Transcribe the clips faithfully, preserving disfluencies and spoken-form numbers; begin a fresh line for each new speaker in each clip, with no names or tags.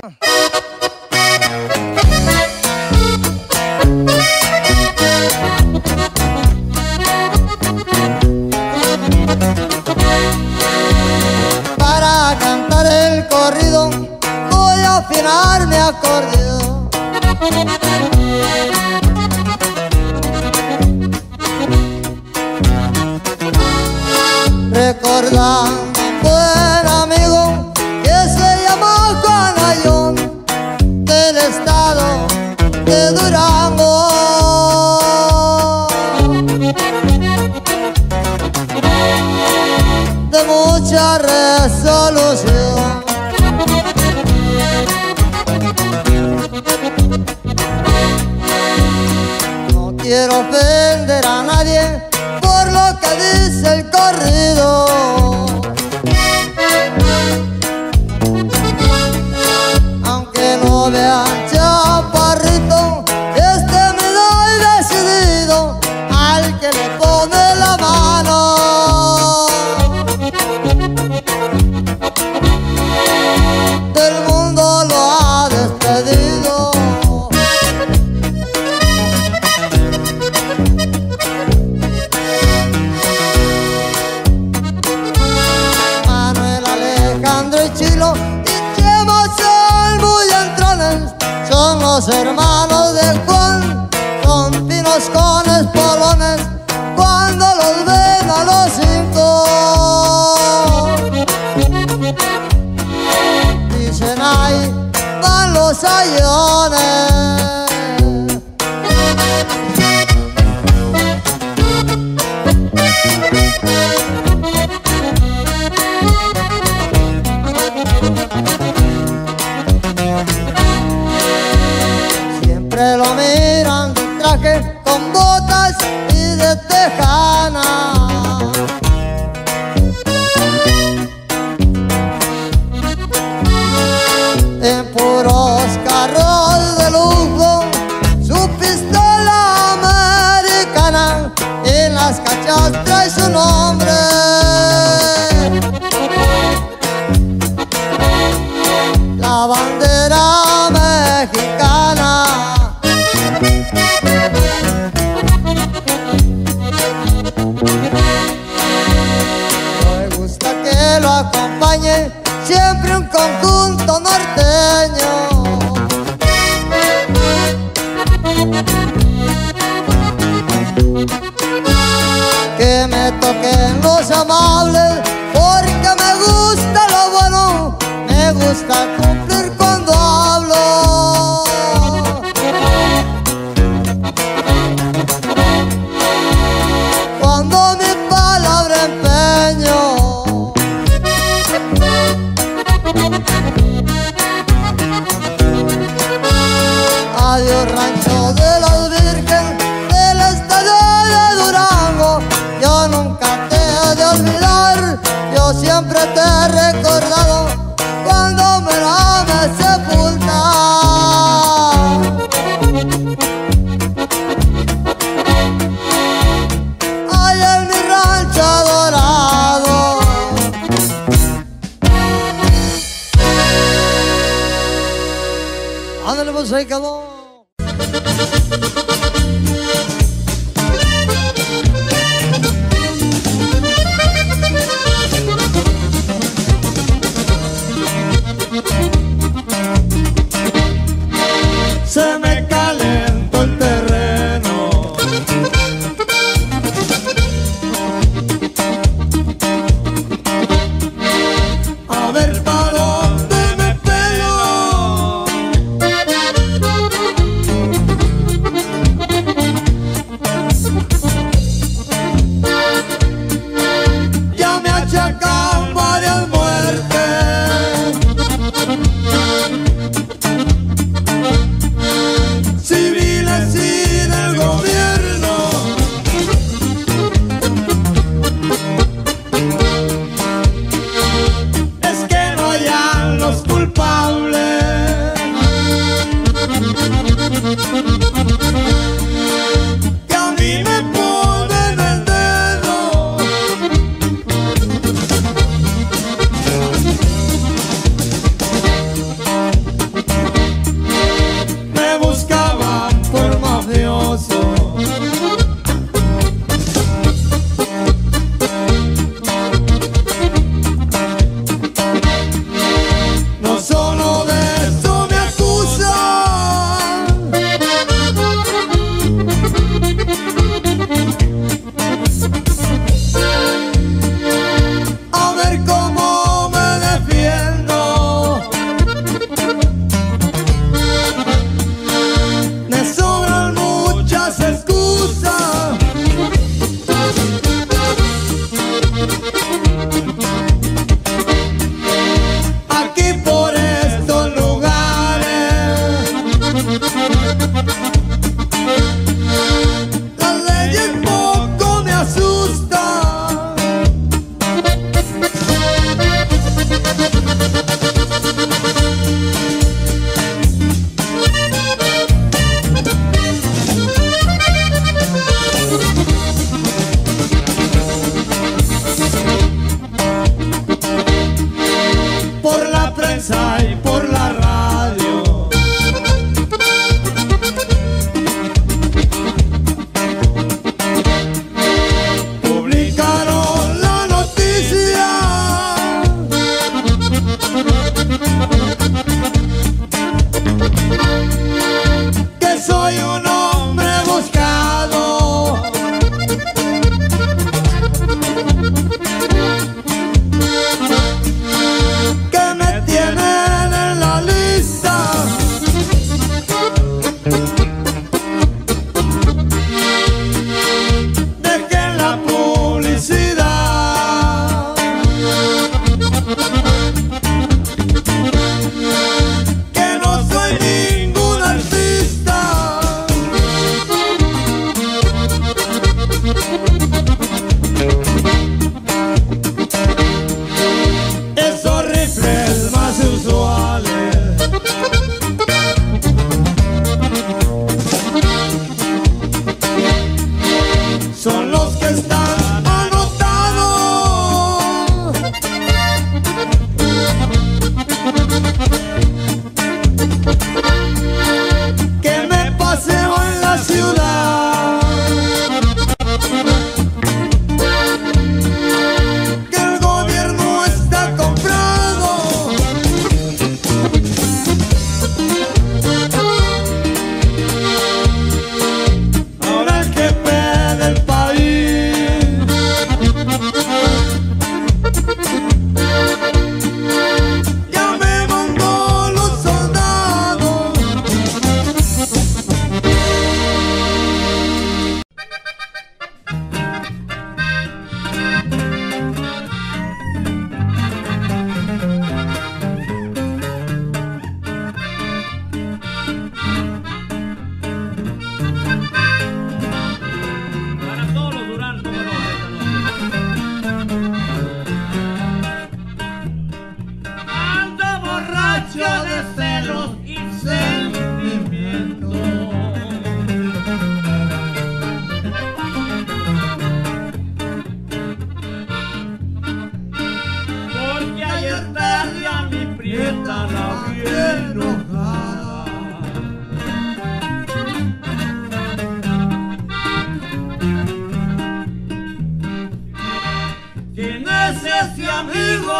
Para cantar el corrido voy a afinar mi acordeón. Recordando un buen amigo que se llamó Juan Ayón, del estado de Durango. De mucha resolución, no quiero ofender a nadie por lo que dice el corrido. Aunque no vean chaparrito, este me doy decidido al que le pone la mano. Del mundo lo ha despedido. Manuel, Alejandro y Chilo y Chema son muy entrones, son los hermanos de Juan, son finos con espolones cuando los ven a los cinco. Dicen ahí van los ayones. Siempre lo miran de traje con botas y de tejana. En puros carros de lujo, su pistola americana, en las cachas trae su nombre. La bandera mexicana. Me gusta que lo acompañe siempre un conjunto norteño. Que me toquen los amables porque me gusta lo bueno, me gusta cumplir cuando hablo. Cuando mi palabra empeño. Adiós rancho de los Virgen del estado de Durango, yo nunca te he de olvidar, yo siempre te he recordado cuando me la me sepulta. Ay, en mi rancho adorado. Ándale pues, ahí quedó.
Se me calentó el terreno, a ver para dónde me pelo.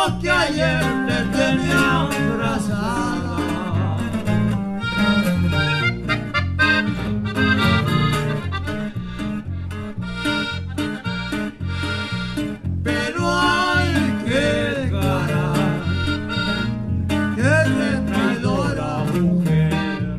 como que ayer te tenía abrazada. Pero ay, qué cara, qué traidora mujer.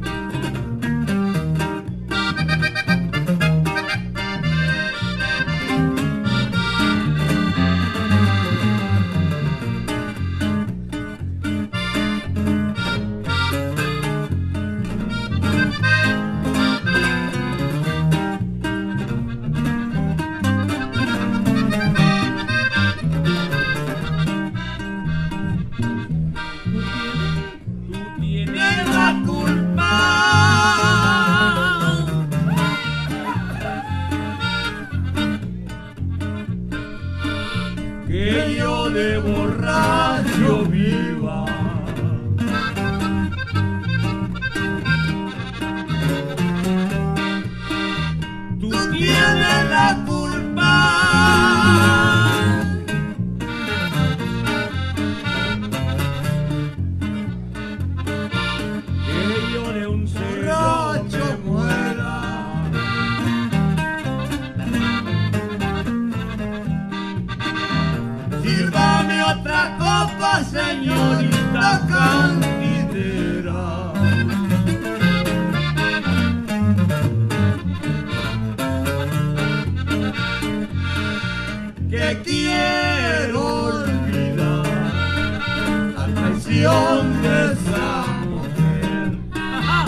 Que yo de borracho viva. Tú tienes la culpa. Que yo de un borracho muera. Sírvame otra copa, señorita candidera. Que quiero olvidar la traición de esa mujer. ¡Ajá!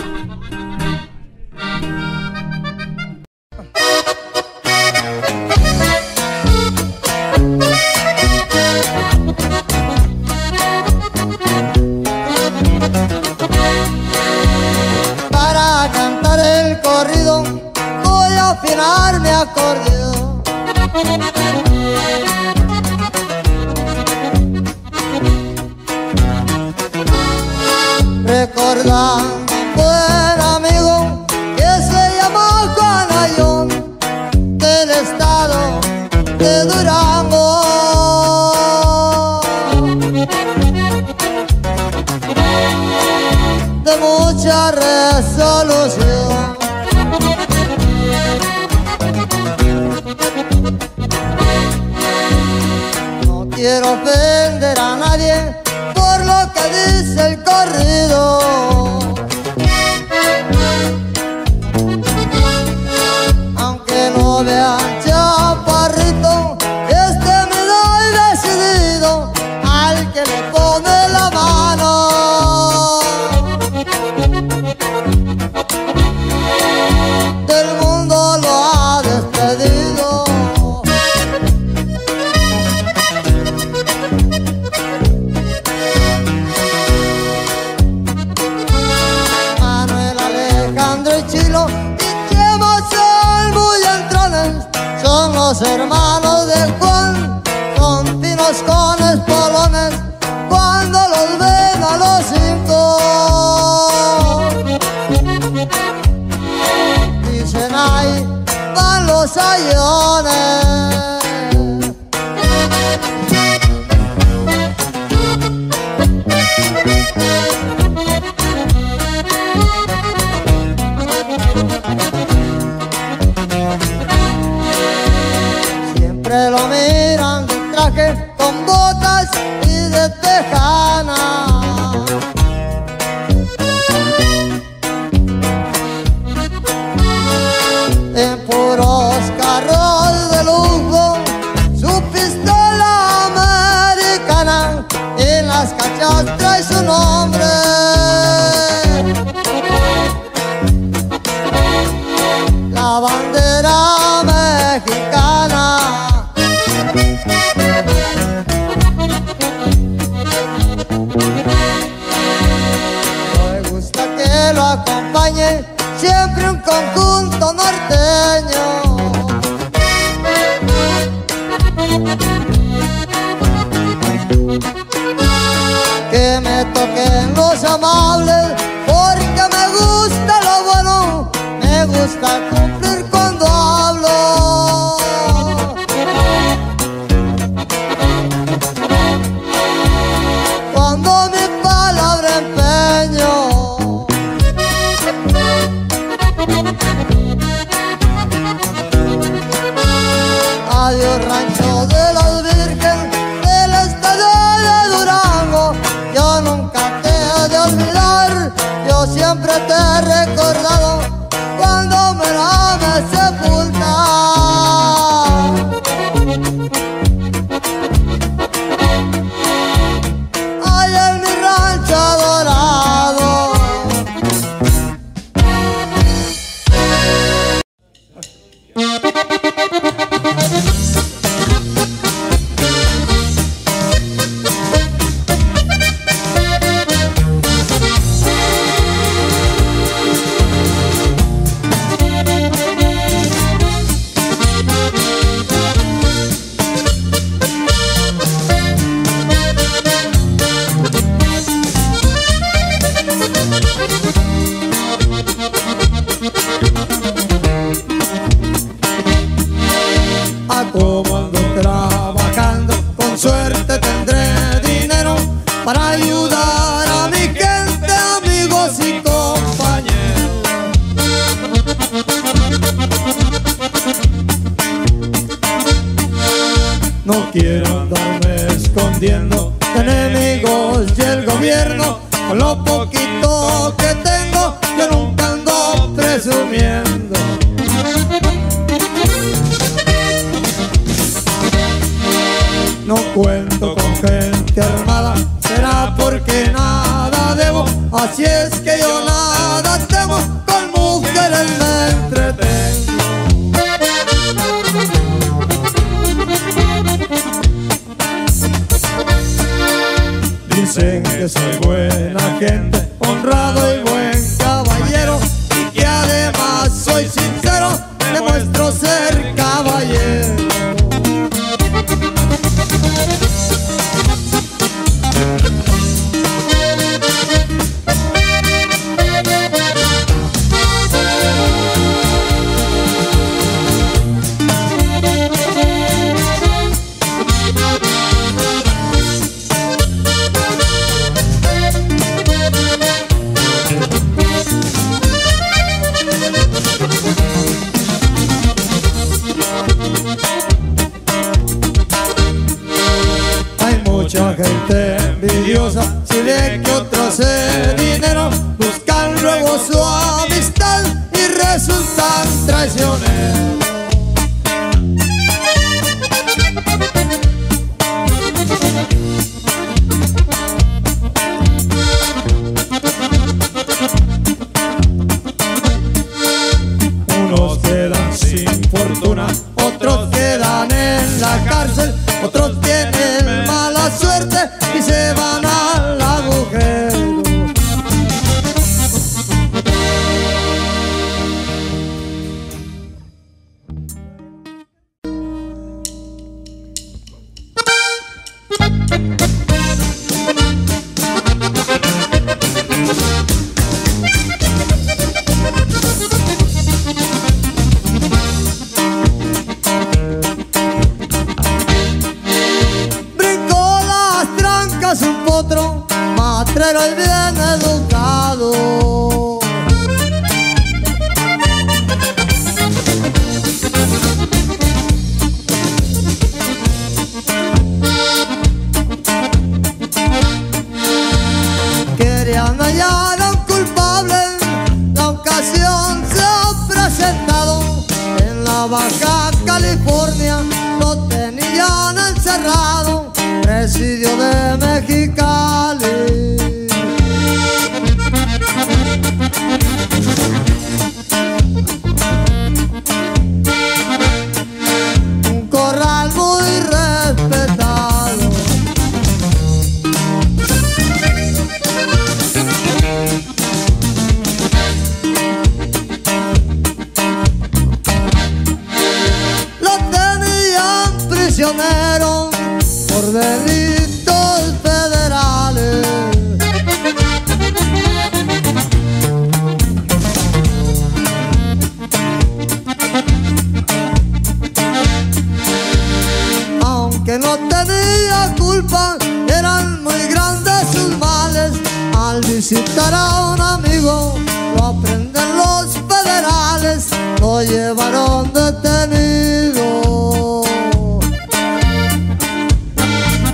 Para cantar el corrido voy a afinar mi acordeón. Recordando un buen amigo que se llamó Juan Ayón, del estado de Durango. De mucha resolución, no quiero ofender a nadie por lo que dice el corrido. Aunque no vean chaparrito, este me doy decidido al que le pone la mano. Del mundo lo ha despedido. Manuel, Alejandro y Chilo y Chemo son muy entrones, son los hermanos de Juan, son finos con espolones cuando los ven a los cinco. Dicen ahí van los ayones. Siempre lo miran de traje con botas y de tejana. En puros carros de lujo, su pistola americana, en las cachas trae su nombre. La bandera mexicana. Me gusta que lo acompañe siempre un conjunto norteño. Que me toquen los amables, porque me gusta lo bueno, me gusta cumplir cuando hablo. yo siempre te he recordado cuando me la me sepulta. Ay, en mi rancho adorado.
Como ando trabajando, con suerte tendré dinero para ayudar a mi gente, amigos y compañeros. No quiero andarme escondiendo de enemigos y el gobierno. Con lo poquito que tengo, yo nunca ando presumiendo. No cuento con gente armada, será porque nada debo. Así es que yo nada temo, con mujeres me entretengo. Dicen que soy buena gente, honrado y buen caballero, y que además soy sincero, demuestro ser caballero. Mucha gente envidiosa, si ve que otros se dinero, buscan luego su amistad y resultan traicioneros. Unos quedan sin fortuna, otros quedan en la cárcel, otros tienen mala suerte y se van al agujero. Un potro, matrero y bien educado. Querían hallar a un culpable, la ocasión se ha presentado. En la Baja California lo tenían encerrado, presidio de Mexicali. Un corral muy respetado. Lo tenían prisionero por delitos federales. Aunque no tenía culpa, eran muy grandes sus males. Al visitar a un amigo, lo aprenden los federales, lo llevaron detenido.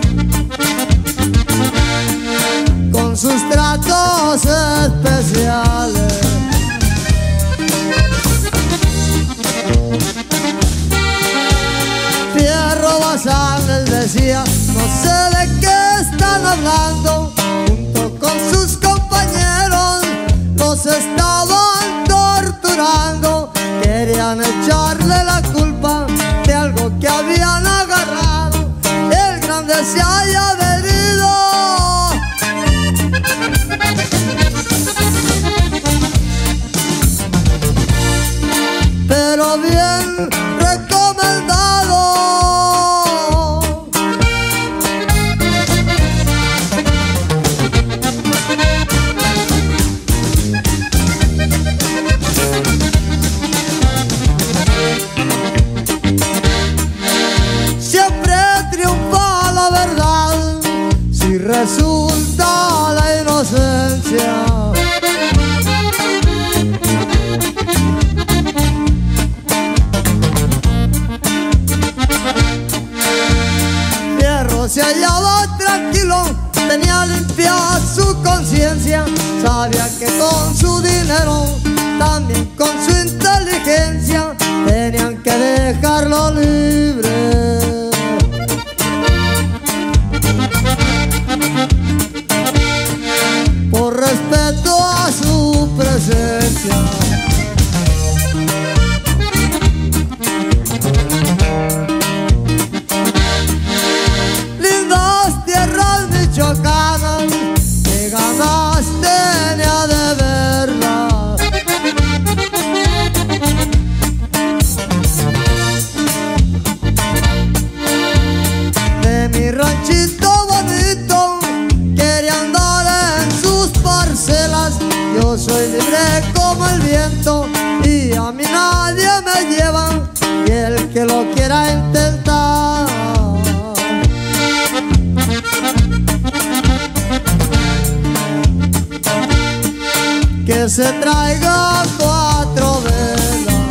Con sus tratos especiales. hablando junto con sus compañeros, los estaban torturando, querían echarle la culpa de algo que habían agarrado. El grande se haya venido, pero bien recomendado. Siempre triunfa la verdad si resulta la inocencia. Fierro se hallaba tranquilo, tenía limpia su conciencia, sabía que con su dinero, también con su inteligencia, tenían que dejarlo libre. Por respeto a su presencia. Lindas tierras michoacanas, que ganas tenía de verlas. De mi ranchito bonito quería andar en sus parcelas. Yo soy libre como el viento y a mí nadie me lleva, y el que lo quiera intentar, que se traiga cuatro velas.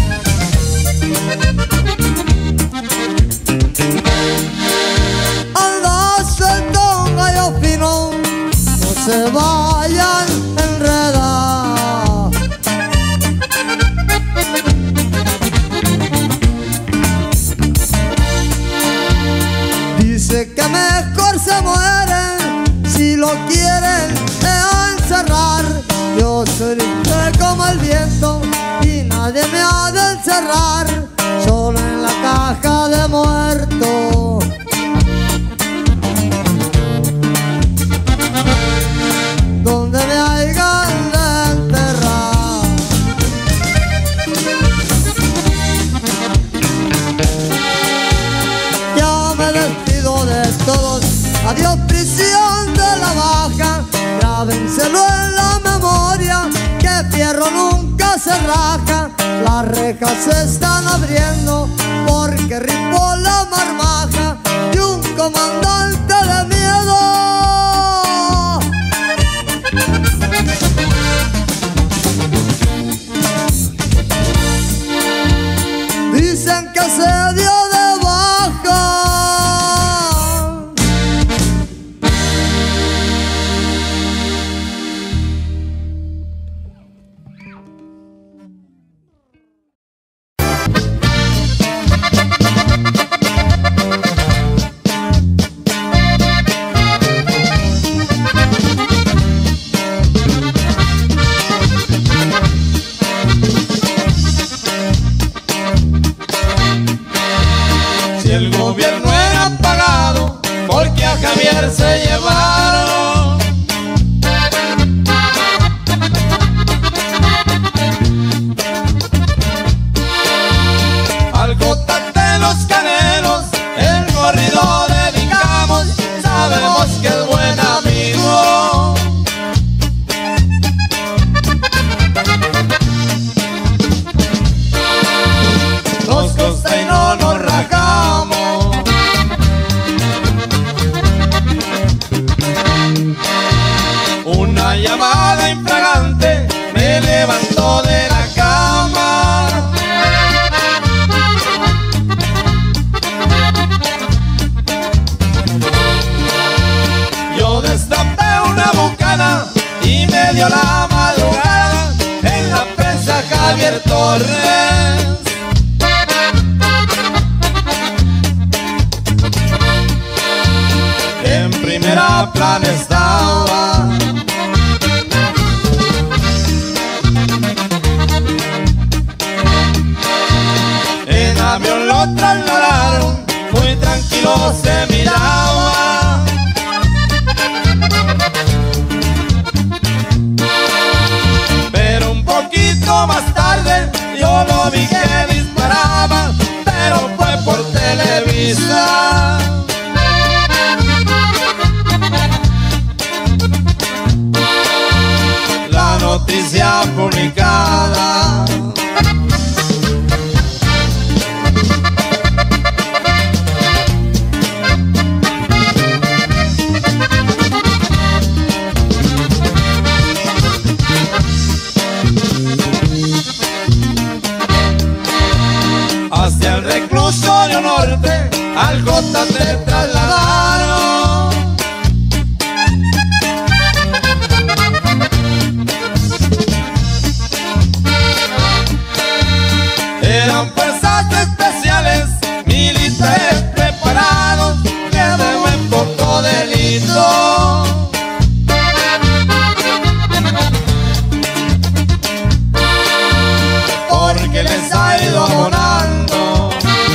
Anda suelto un gallo fino, no se vayan a enredar. Dice que mejor se mueren si lo quieren encerrar. Yo soy libre como el viento y nadie me ha de encerrar, solo en la caja de muerto. Donde me hayan de enterrar. Ya me despido de todos, adiós prisión de la baja. Grábenselo en la memoria, que fierro nunca se raja. Las rejas se están abriendo porque rifó la marmaja y un comandante de miedo. Dicen que se dio de baja.
El gobierno era pagado porque a Javier se llevaron. Al Jota de los Canelos el corrido dedicamos, sabemos que es buen amigo. Nos costa y no nos rajamos. Una llamada infragante me levantó de la cama. Yo destapé una bucana y me dio la madrugada en la presa Javier Torres. En primera Mazatlán estaba. En avión lo trasladaron, muy tranquilo se miraba. Pero un poquito más tarde yo lo vi que disparaba, pero fue por Televisa. La noticia publicada. Hacia el reclusorio norte al J te trasladaron. Eran fuerzas especiales, militares preparados, que de buen poco delito. Porque les ha ido abonando.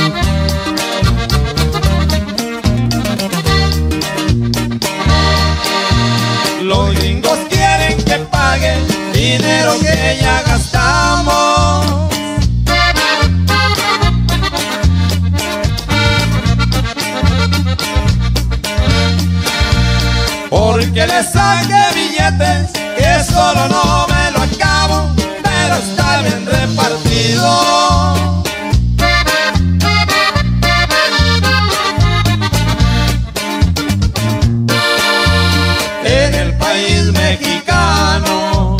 Los gringos quieren que pague dinero que ya gastamos. Porque les saque billetes, que solo no me lo acabo, pero está bien repartido. En el país mexicano.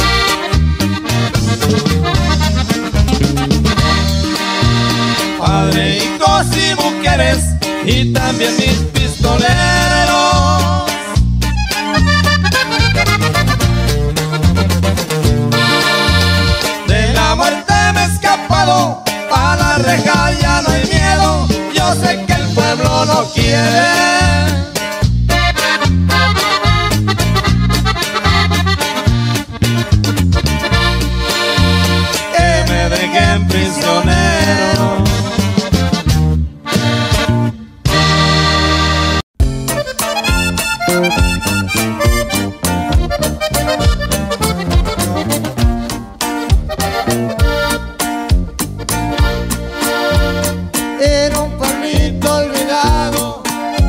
Padre, hijos y mujeres, y también mis pistoleros. De la muerte me he escapado, a la reja ya no hay miedo. Yo sé que el pueblo no quiere que me dejen prisionero.
En un pueblito olvidado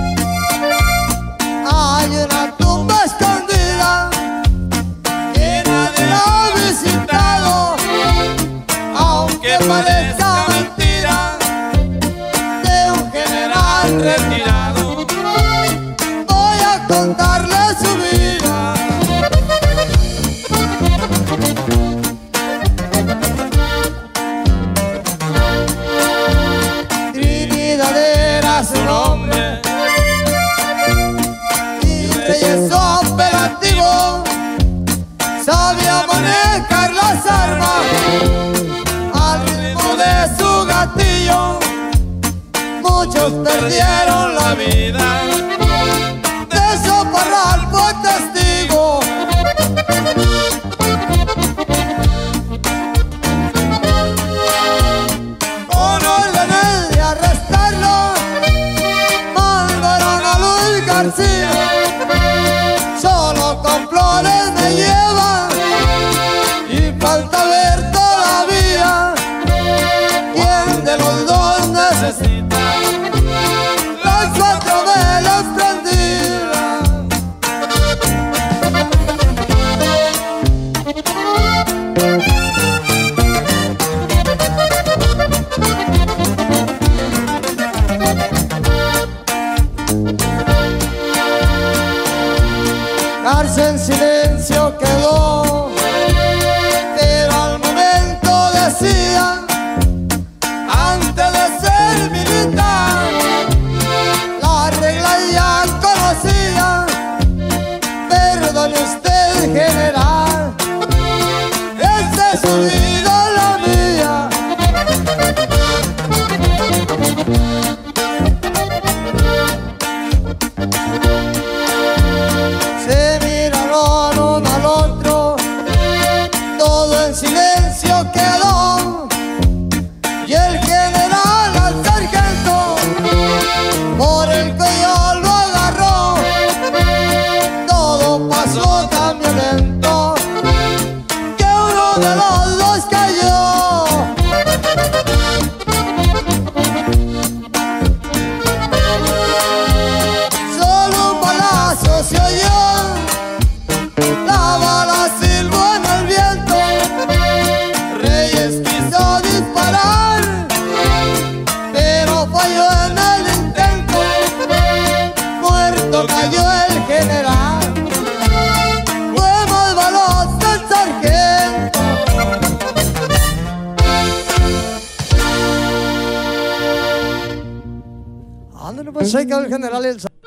hay una tumba escondida que nadie ha visitado, aunque parezca mentira, de un general retirado. Voy a contarle su vida. Trinidad era su nombre y reyes operativo, sabía manejar las armas al ritmo de su gatillo. Muchos perdieron la vida, de eso Parral fue testigo. Con órdenes de arrestarlo, mandaron a Luis García. Solo con flores me llevan y falta ver todavía quién de los dos necesita las cuatro velas prendidas. Cárcel en silencio quedó, pero al momento decía, antes de ser militar, la regla ya conocía. Perdone usted, general, esta es su vida, la mía. todo en silencio quedó, y el general al sargento por el cuello lo agarró. Todo pasó tan violento que uno de los dos cayó. Solo un balazo se oyó, la bala silbó en el viento. Reyes quiso disparar, pero falló en el intento. Muerto cayó el general, fue más veloz el sargento. Ándale pues, ahí quedó el general y el sargento.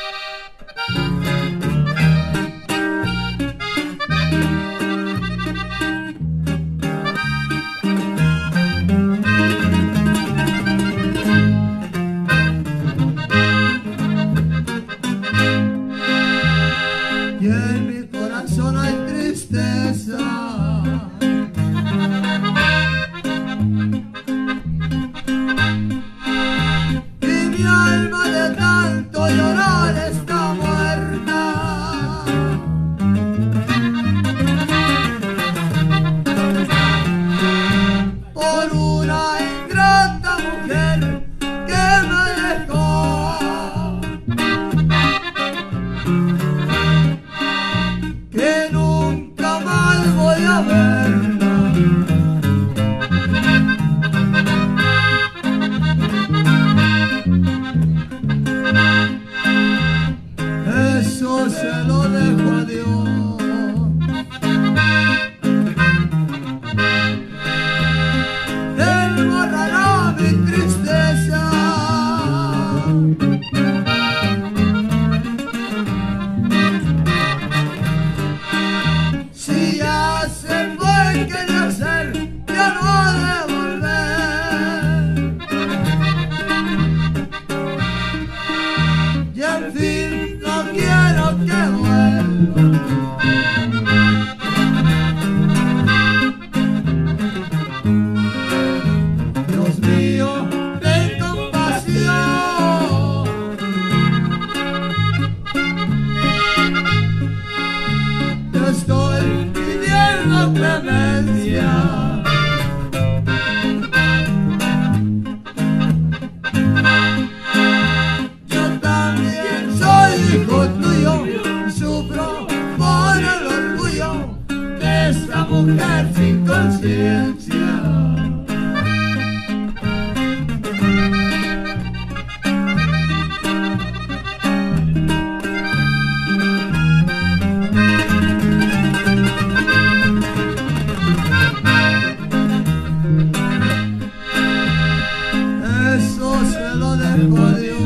Y en mi corazón hay tristeza, y mi alma de tanto llorar está muerta. Por una ingrata mujer que me dejó, que nunca más voy a verla. Eso se lo dejo a Dios. Él borrará mi tristeza. Si ya se fue, ¿qué de hacer? Ya no ha de volver. Y en fin, no quiero que vuelva. Dios mío, ten compasión. Te estoy pidiendo clemencia. Yo también soy hijo tuyo, sufro por el orgullo de esta mujer sin conciencia. Eso se lo dejo a Dios.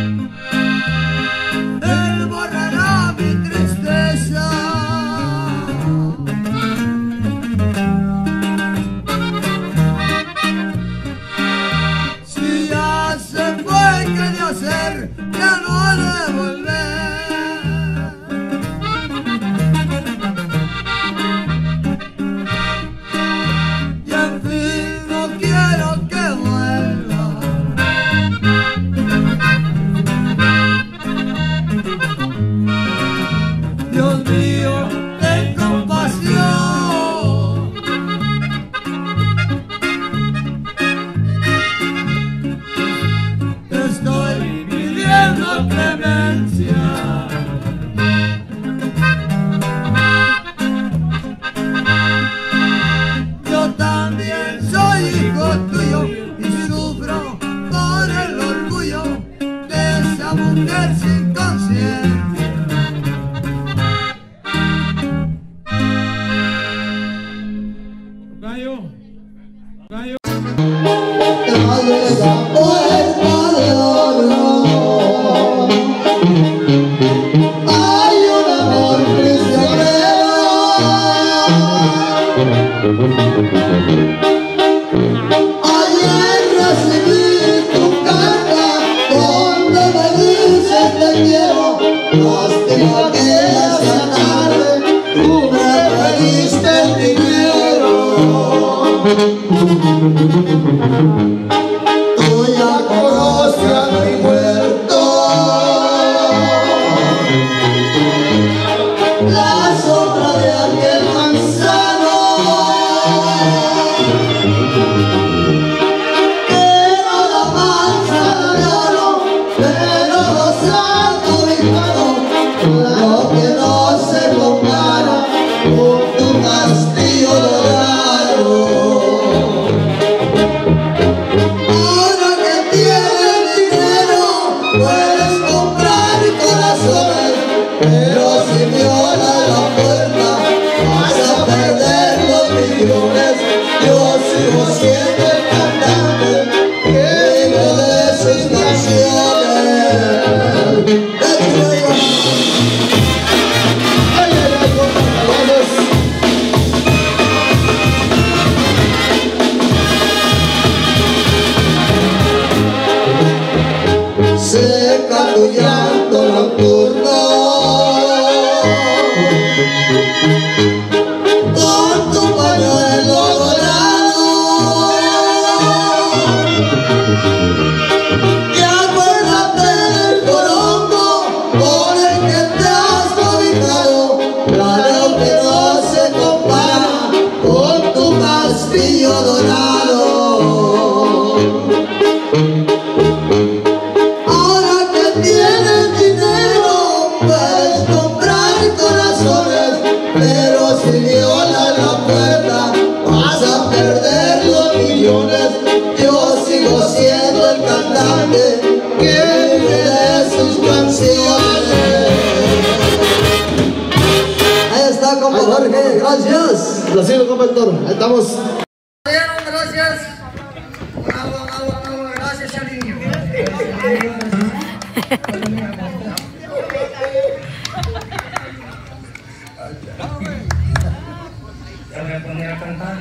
Él borrará mi tristeza.
está, compa Jorge, gracias.
Placido, compa Héctor, ahí estamos.
Gracias. Agua, agua, agua, gracias, Chaliño. Ya voy a poner a cantar.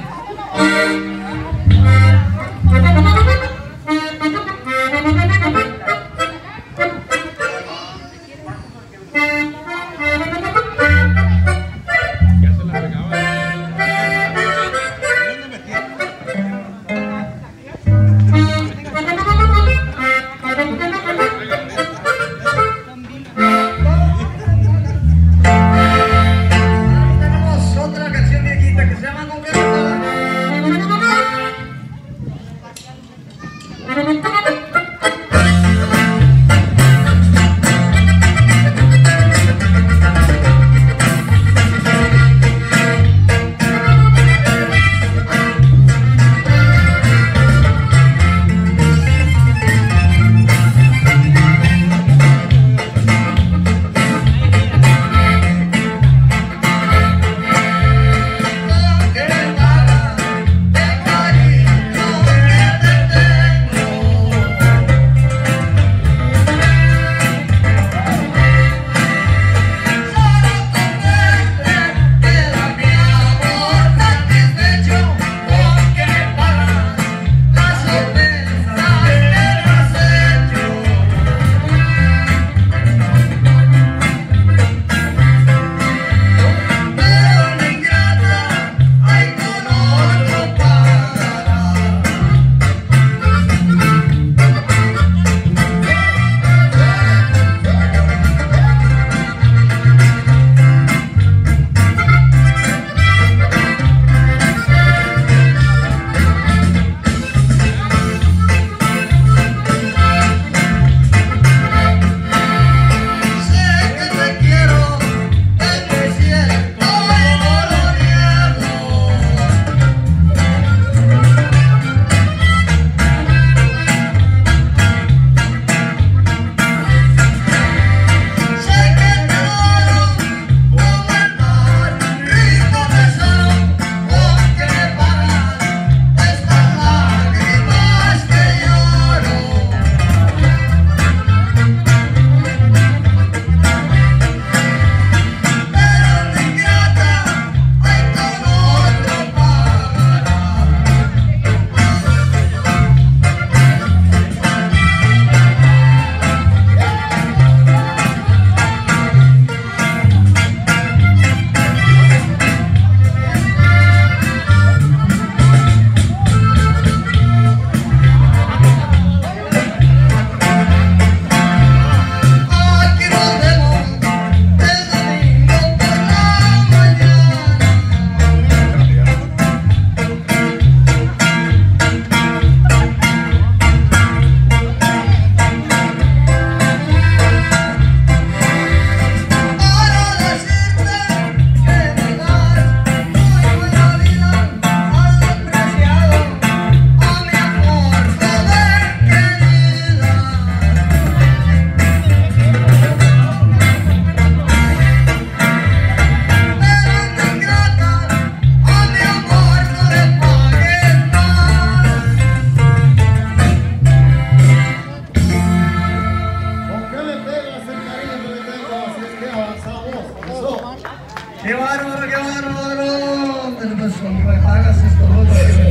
¡Qué bárbaro, qué bárbaro! Pero pues, hombre, hagas esto, ¿no?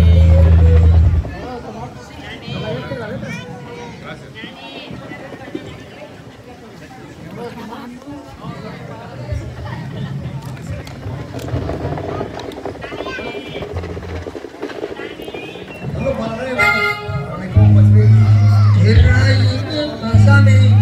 Vamos para arriba, para mi compa, el rayo, pásame.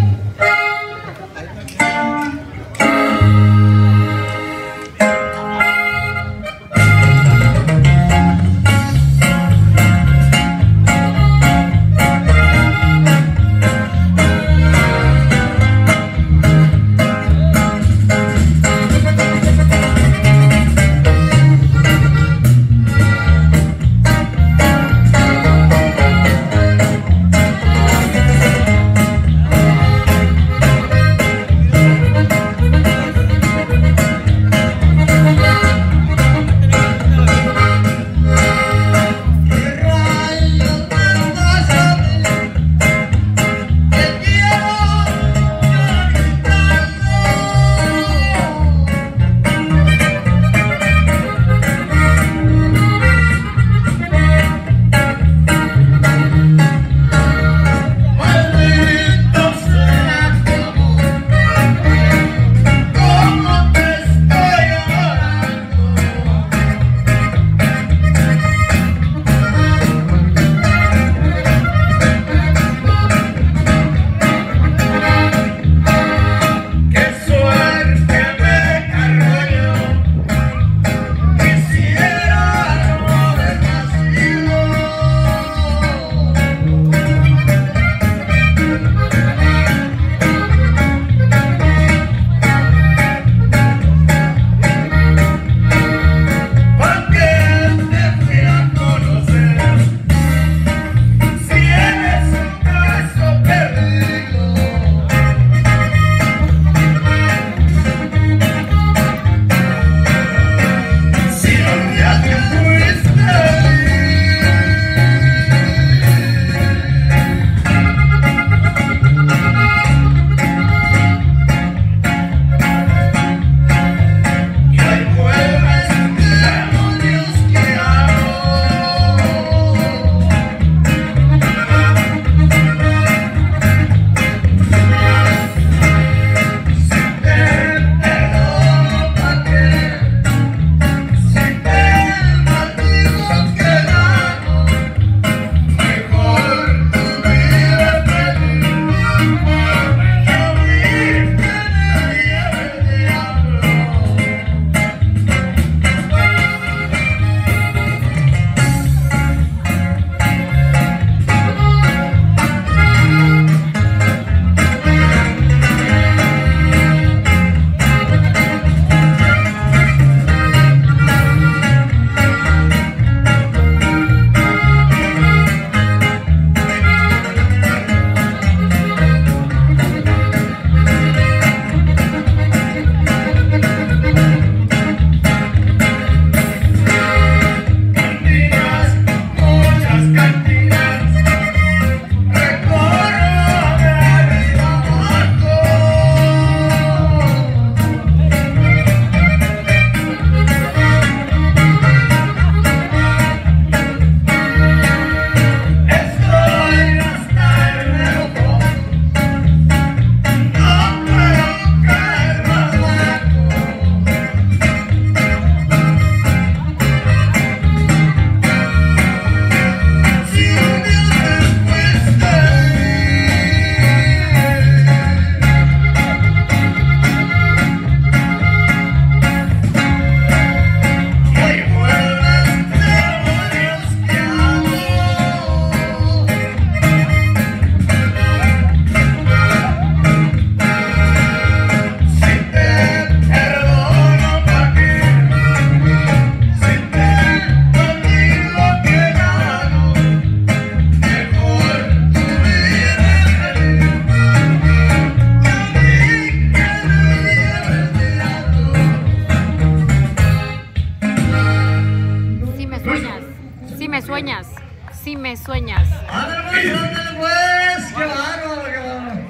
sueñas, si me sueñas.
Ándale pues, ándale pues, qué bárbaro, qué bárbaro.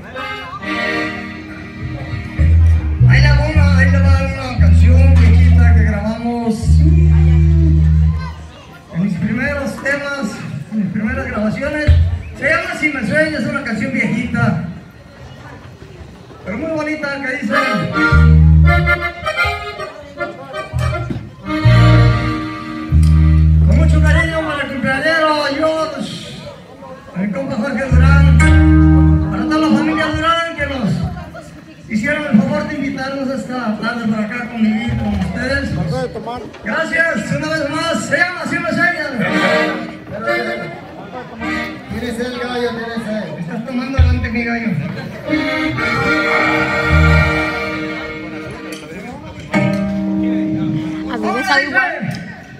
Ahí le va una, ahí le va una canción viejita que grabamos en mis primeros temas, en mis primeras grabaciones. Se llama Si me sueñas, es una canción viejita, pero muy bonita, que dice: con mucho cariño para el cumpleañero, yo, a mi compa Jorge Durán, para toda la familia Durán que nos hicieron el favor de invitarnos esta tarde para acá convivir con ustedes. Gracias, una vez más. Se llama Si me sueñas.
Tienes el gallo, tienes el.
Estás tomando delante mi gallo.
A mí me sabe igual.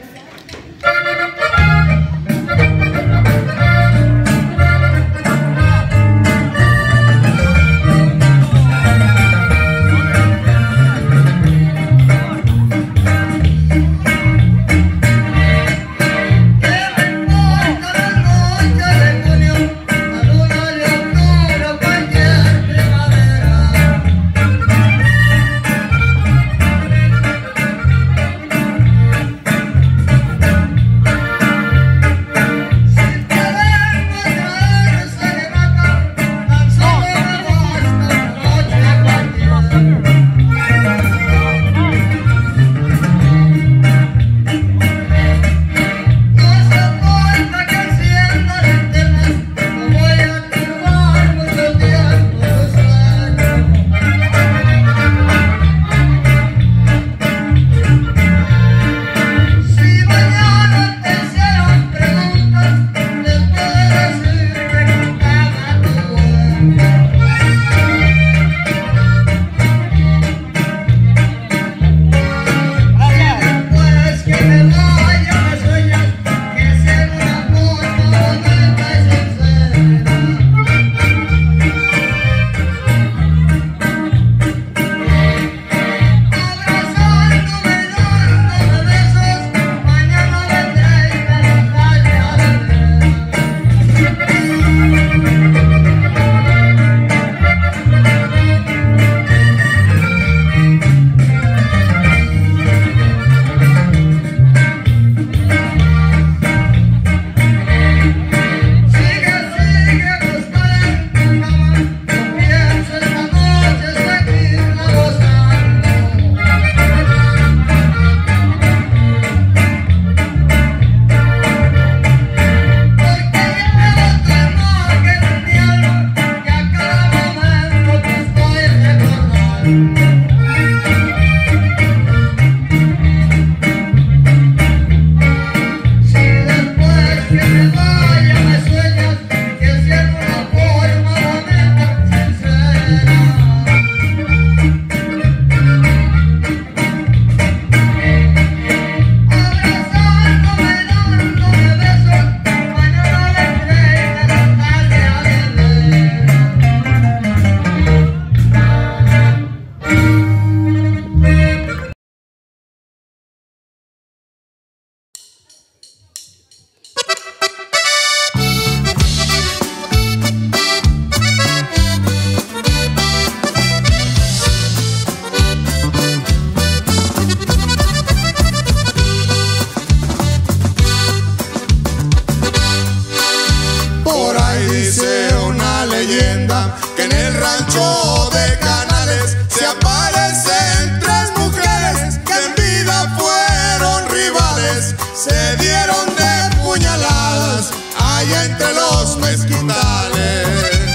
Que en el rancho de Canales se aparecen tres mujeres que en vida fueron rivales, se dieron de puñaladas allá entre los mezquitales.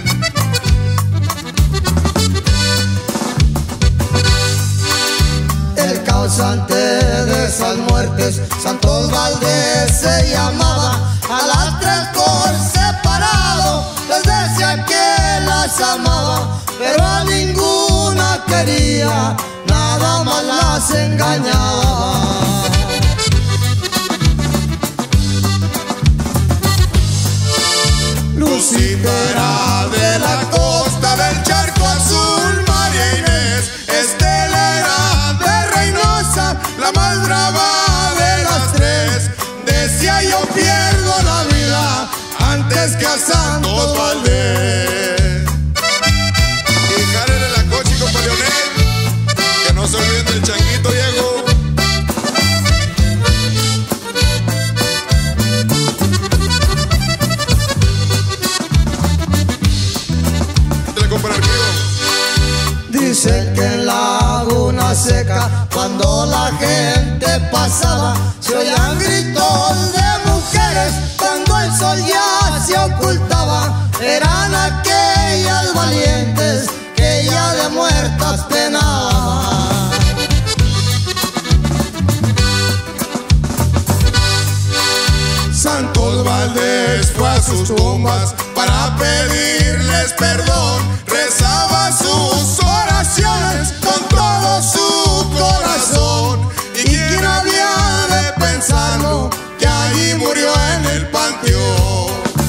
El causante de esas muertes, Santos Valdés se llamaba. A las tres por separado les decía que las amaba, pero a ninguna quería, nada más las engañaba.
Lucífera de la costa del charco azul, María Inés Estela era de Reynosa, la más brava de las tres. Decía yo pierdo la antes que a Santos Valdés. Y jálele la coche, compa Leonel, que no se olviden del changuito Diego.
Dicen que en Laguna Seca, cuando la gente pasaba, se oían gritos de mujeres cuando el sol ya se ocultaba. Eran aquellas valientes que ya de muertas penaban.
Santos Valdés fue a sus tumbas para pedirles perdón. Rezaba sus oraciones con todo su corazón. ¿Y quién había de pensarlo que allí murió en el panteón?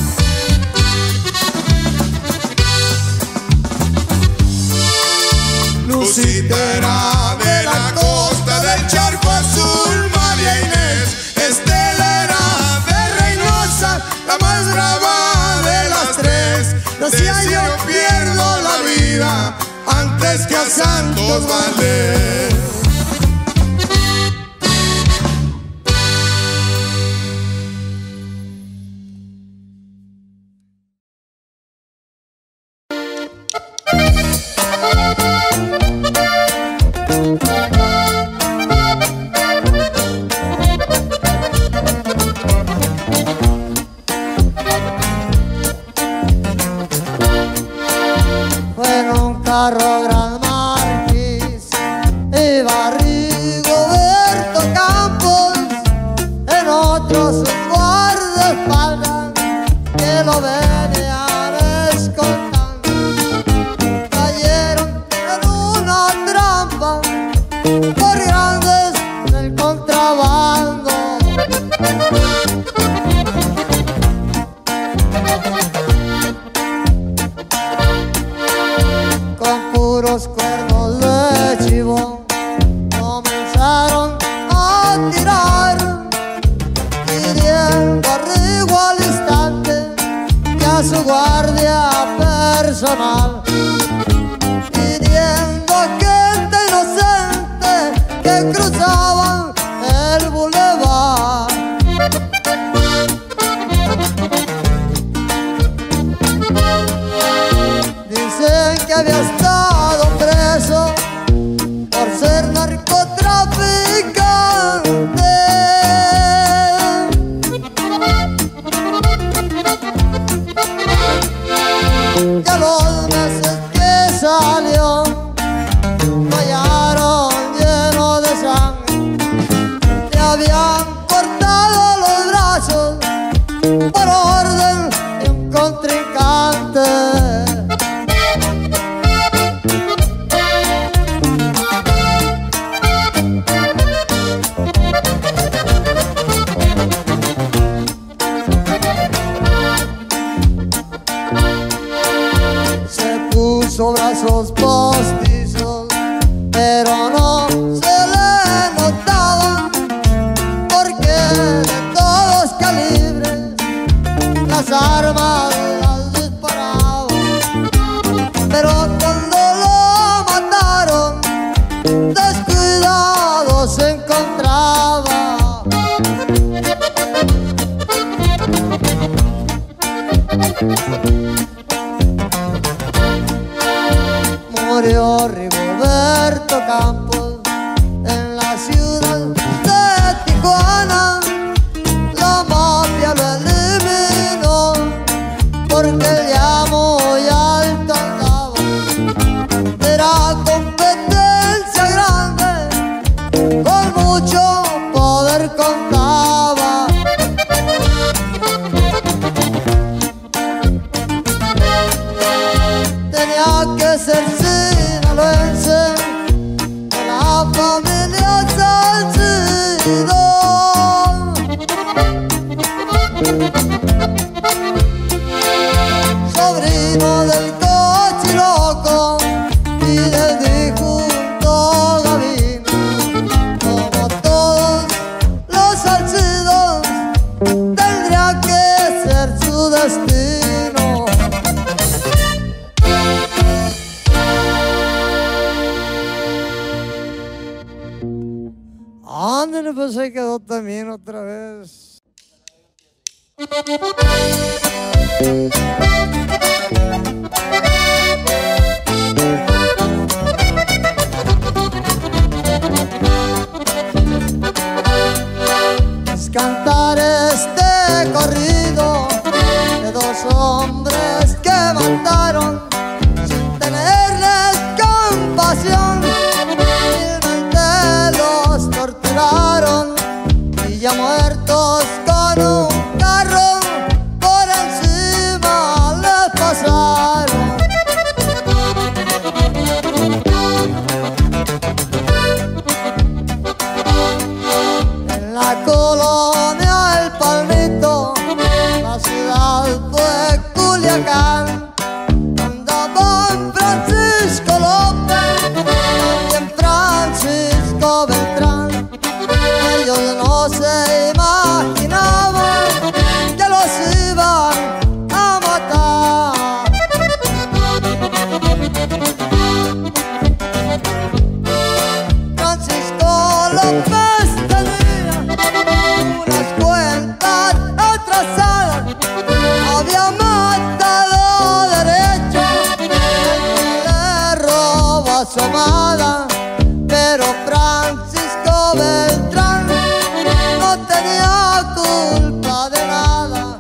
Lucita era de la costa del charco azul, María Inés Estela era de Reynosa, la más brava de las tres. Decía yo pierdo la vida antes que a Santos Valdés.
Carro Gran Marquis iba Rigoberto Campos, en otros un guardaespaldas que lo venían escoltando. Cayeron en una trampa por grandes del contrabando. Puros cuernos de chivo comenzaron a tirar, pidiendo a Rigo al instante y a su guardia personal, pidiendo a gente inocente que cruzaban el bulevar. Dicen que había estado preso por ser narcotraficante, que a los meses que salió lo hallaron lleno de sangre. Le habían cortado los brazos por orden de un contrincante. Puso brazos postizos, pero no se le notaba, porque de todos calibres las armas las disparaban. Pero cuando lo mataron, descuidado se encontraba. Murió Rigoberto Campos en la ciudad de Tijuana. La mafia lo eliminó porque ya muy alto andaba. Era competencia grande, con mucho poder contaba. Tenía que ser sinaloense, de la familia Salcido. Sobrino del Cochiloco y del difunto Gavino, como todos los Ándale, pues ahí quedó también otra vez. Es cantar este corrido de dos hombres que mataron sin tenerles compasión. Vilmente los torturaron y ya muertos con un carro por encima les pasaron. En la colonia El Palmito, la ciudad fue Culiacán, andaban Francisco López, también Francisco Beltrán. Ellos no se imaginaban que los iban a matar. Francisco López tenía unas cuentas atrasadas, había matado derecho el que le robó a su amada, pero Francisco Beltrán no tenía culpa de nada.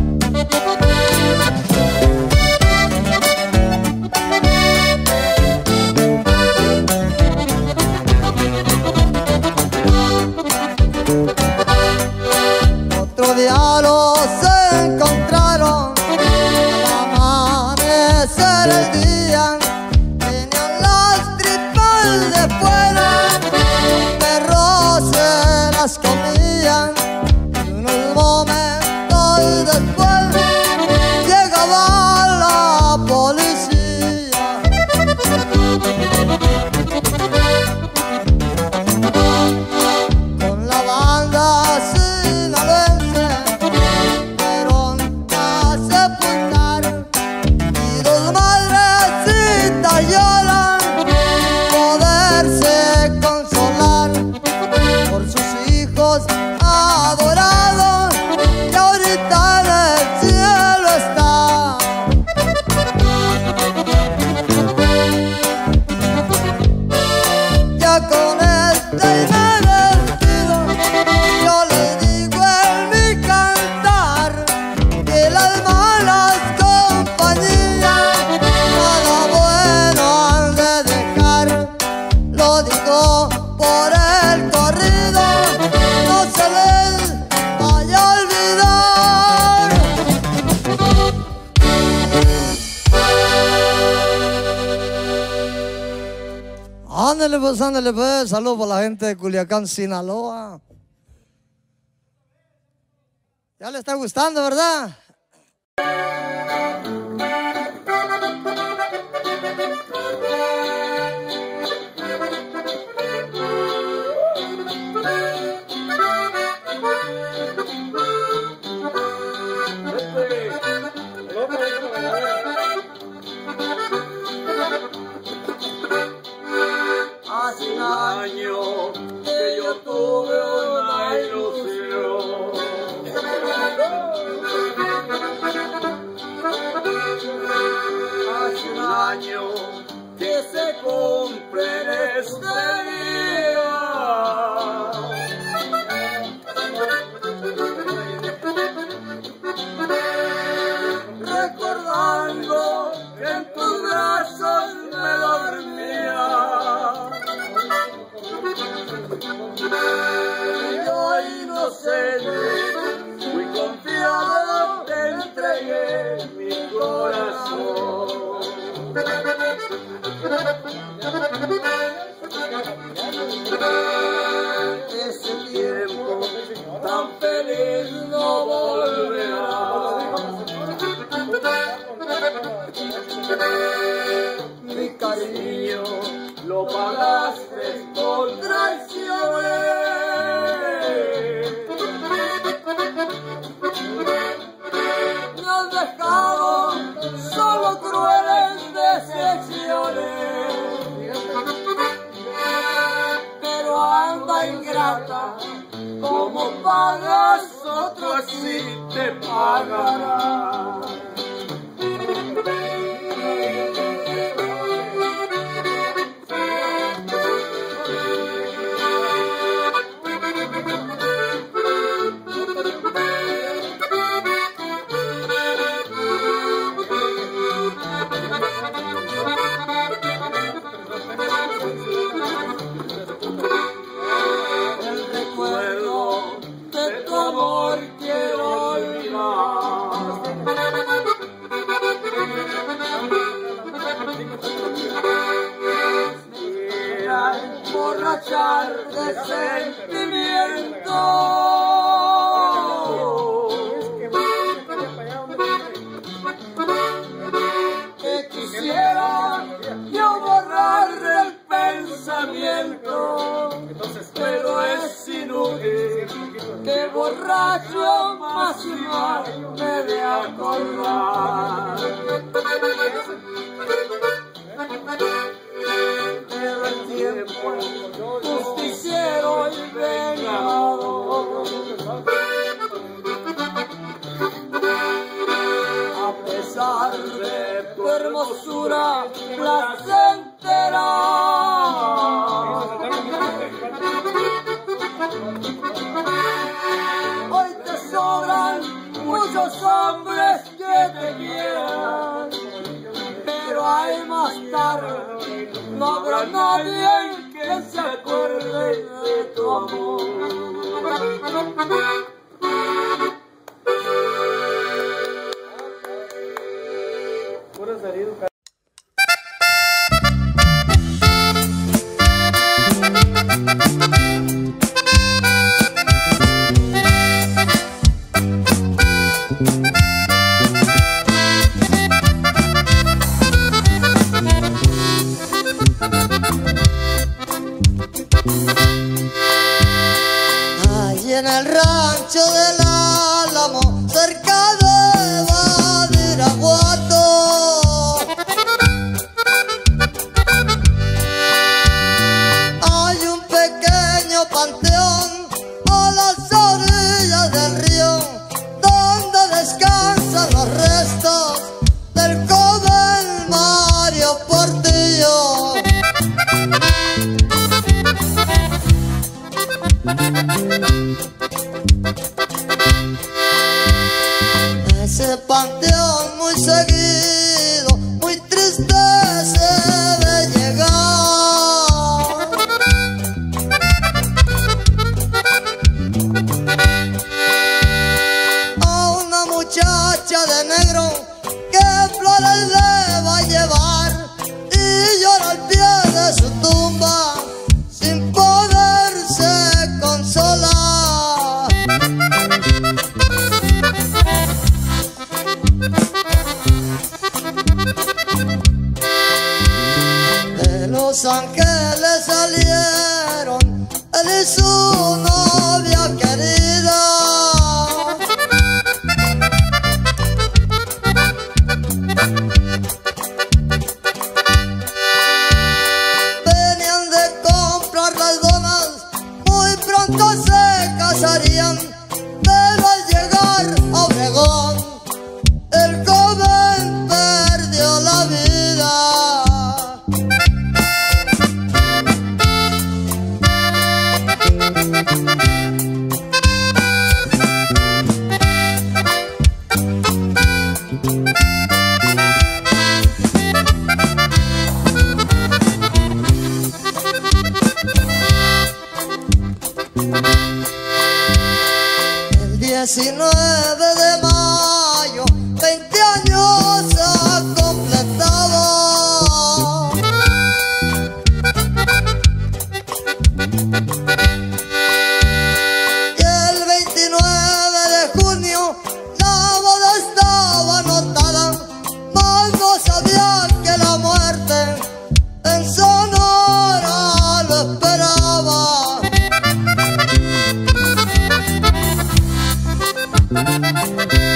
Otro día los encontraron al amanecer el día, tenían las tripas de fuera, los perros se las comían y unos momentos después llegaba la policía. Con la banda sinaloense fueron a sepultar y dos madrecitas lloran poderse consolar por sus hijos adorados que ahorita en el cielo está. Ya con este y me despido, yo les digo en mi cantar que las malas compañías nada bueno han de dejar. Lo digo por el corrido, no se les vaya a olvidar. Ándale pues, ándale pues, saludos para la gente de Culiacán, Sinaloa. Ya le está gustando, ¿verdad?
Hace un año que yo tuve una ilusión. Hace un año que se cumple en este día. Recordando que en tus brazos me dormía. Yo inocente, muy confiado, te entregué mi corazón. Ese tiempo tan feliz no volverá. Mi cariño lo pagaste con traiciones. Me has dejado solo crueles decepciones. Pero antes plata, como pagas otro así te pagará. De sentimiento que quisiera yo borrar del pensamiento, pero es inútil que borracho más y más me de acordar. Pero el tiempo justiciero y vengador, a pesar de tu hermosura placentera, hoy te sobran muchos hombres que te quieran, pero hay más tarde no habrá nadie que se acuerde de tu amor.
En el rancho del Álamo, cerca de Badiraguato, hay un pequeño panteón a las orillas del río, donde descansan los restos del joven Mario Portillo. Ese panteón muy seguido, muy triste se ve llegar a una muchacha de negro que flores le va a llevar, y llora al pie de su tumba sin poderse consolar. De Los Ángeles salieron él y su novia querida, venían de comprar las donas, muy pronto se casarían, pero al llegar a Obregón el joven perdió la vida. El diecinueve de mayo, veinte años ha completado, y el veintinueve de junio la boda estaba anotada, mas no sabía que la muerte en Sonora lo esperaba.
Thank you.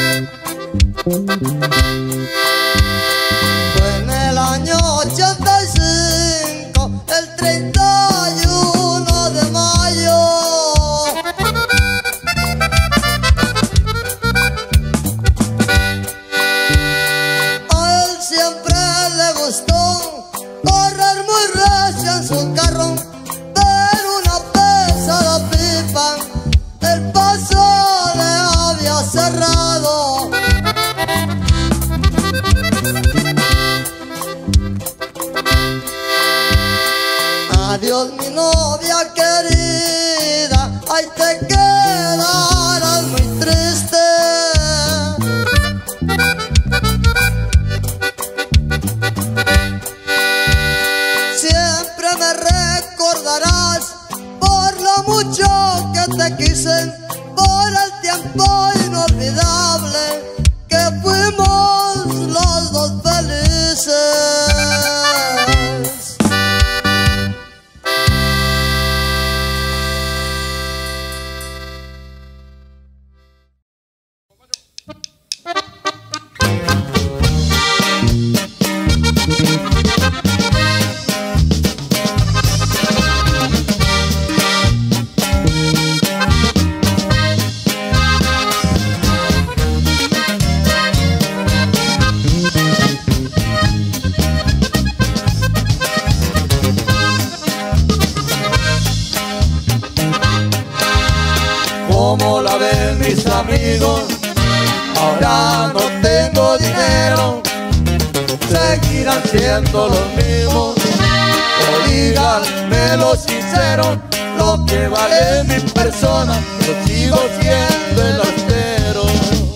como la ven mis amigos. Ahora no tengo dinero, seguirán siendo los mismos. O díganmelo sincero, lo que vale mi persona, yo sigo siendo el astero.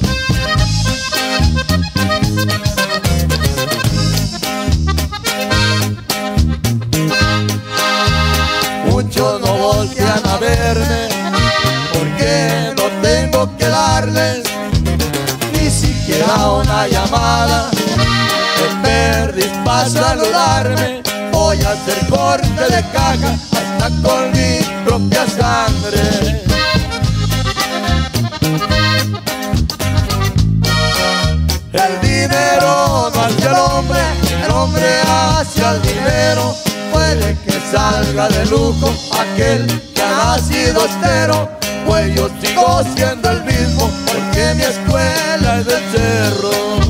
Muchos no voltean a verme, porque no tengo que darles ni siquiera una llamada. Me perdí para saludarme, voy a hacer corte de caja hasta con mi propia sangre. El dinero no hace al hombre, el hombre hacia el dinero. Puede que salga de lujo aquel que ha nacido estero, pues yo sigo siendo el mismo, porque mi escuela es del cerro.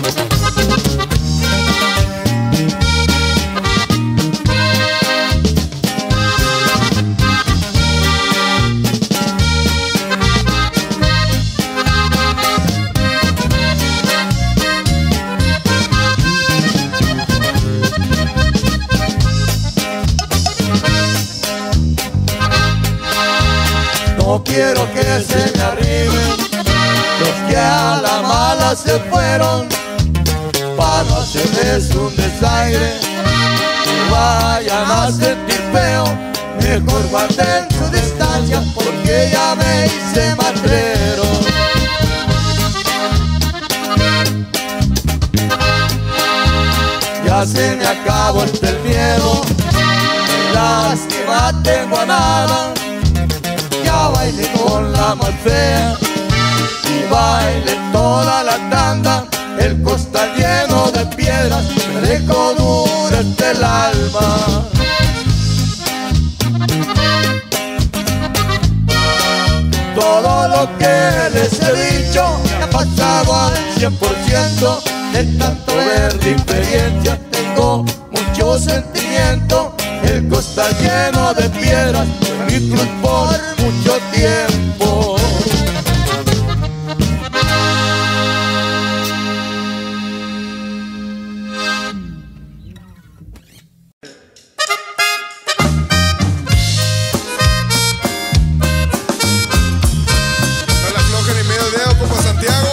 No quiero que se me arriben los que a la mala se fueron, para no hacerles un desaire y vayan a sentir feo. Mejor guarden su distancia, porque ya me hice matrero. Ya se me acabó este el miedo, lástima tengo a nada. Ya bailé con la más fea y bailé toda la tanda. El costal lleno de piedras me dejó dura hasta el alma. Todo lo que les he dicho me ha pasado al cien por ciento. De tanto ver diferencia tengo mucho sentimiento. El costal lleno de piedras fue mi cruz por mucho tiempo.
No la aflojen ni medio dedo, compa Santiago.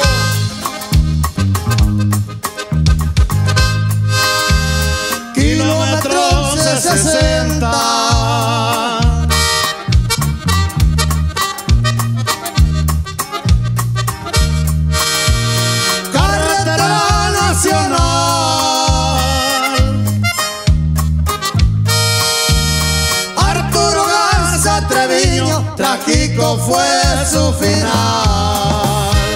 Kilómetros de sesenta, carretera nacional. Arturo Garza Treviño, trágico fue su final.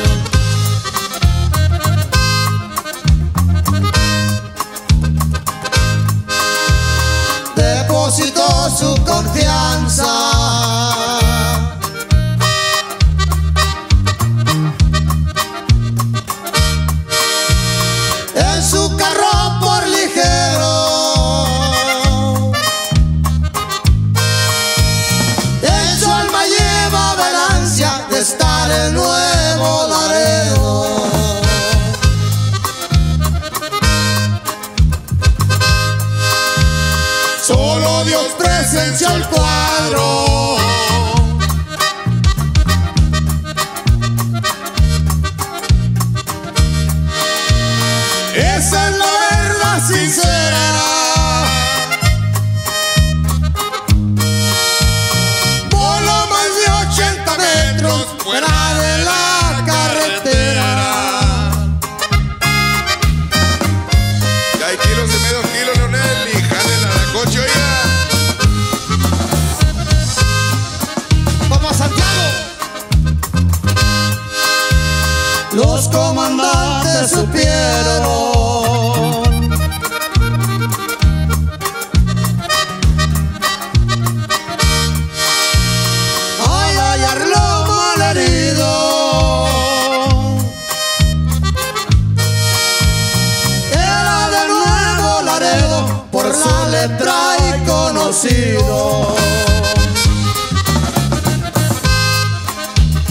Depositó su confianza en su carro por ligero. En su alma lleva ganancia de estar en Nuevo Laredo.
Solo Dios presenció el cuadro. Esa es la verdad sincera. Voló más de ochenta metros fuera de la carretera. Ya hay kilos y medio kilo, Leonel, y jale la coche, oiga.
Vamos, Santiago. Los comandantes supieron al hallarlo malherido. Era de Nuevo Laredo, por la letra y conocido.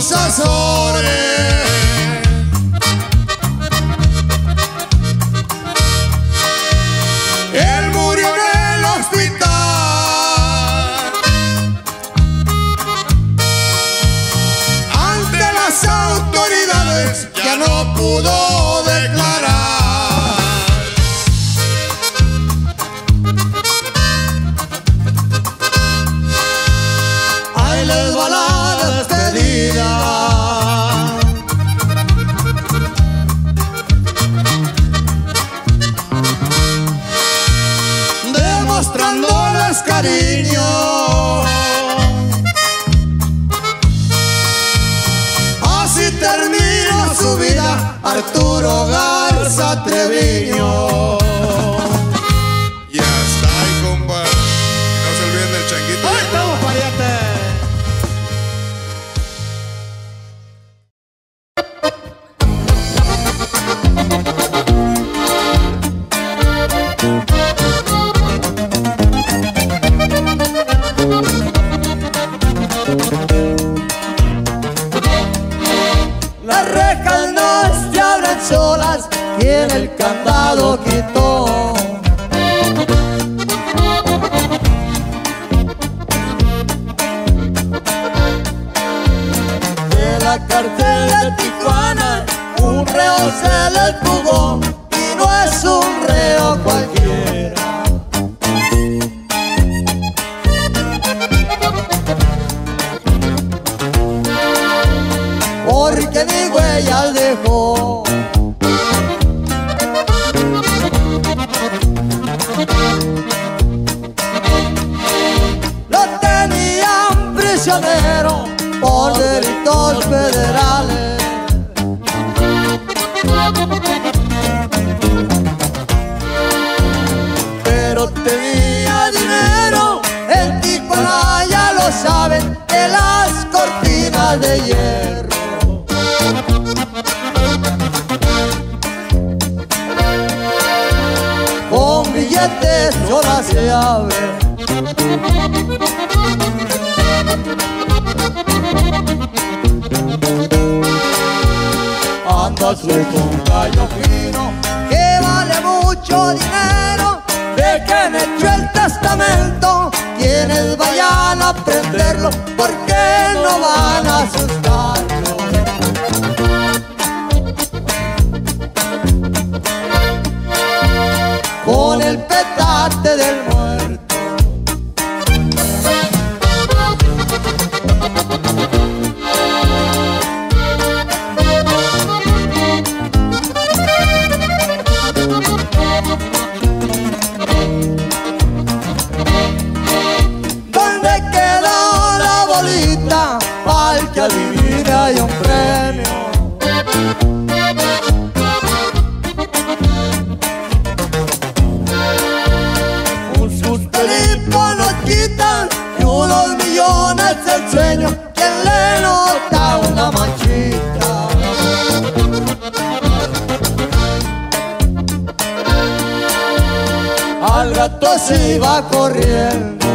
sus Azores. Él murió en el hospital ante las autoridades, ya no pudo declarar.
Ahí les va la despedida. Demostrándoles cariño. Así termina su vida Arturo Garza Treviño.
Ya está ahí, compa. No se olviden del changuito.
¡Ahí estamos, pariente! Las rejas no se abren solas, quien el candado quitó. De la cárcel de Tijuana un reo se le fugó y no es un reo cualquiera. Porque ni huellas dejó. Lo tenían prisionero por delitos federales. Pero tenía dinero, en Tijuana ya lo saben, de las cortinas de hierro. Con billetes sola se abre. Anda suelto un gallo fino que vale mucho dinero. Dejen hecho el testamento quienes vayan a prenderlo, porque no van a asustarlo. Con el petate del muerto. ¿Dónde quedó la bolita? Al que adivine hay un premio. Nos quitan y unos millones el sueño, quien le nota una manchita. Al gato se iba corriendo.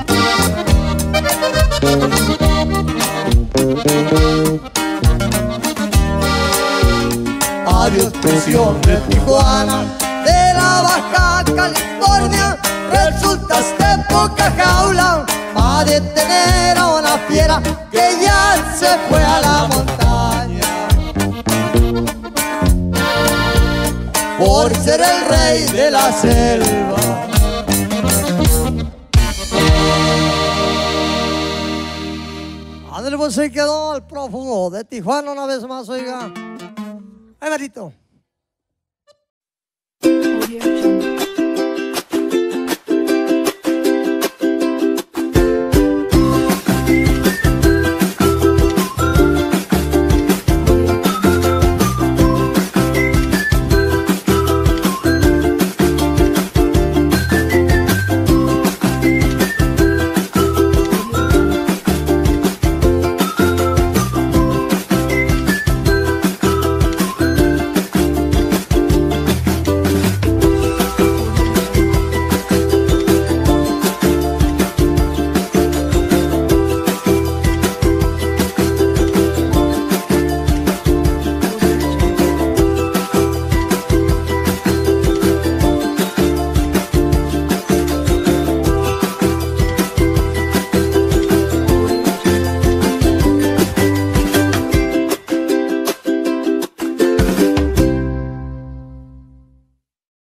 Adiós prisión de Tijuana, de la Baja California. Resultaste poca jaula para detener a una fiera que ya se fue a la montaña. Por ser el rey de la selva. Ándale, pues se quedó el prófugo de Tijuana una vez más, oiga. Ay, Marito.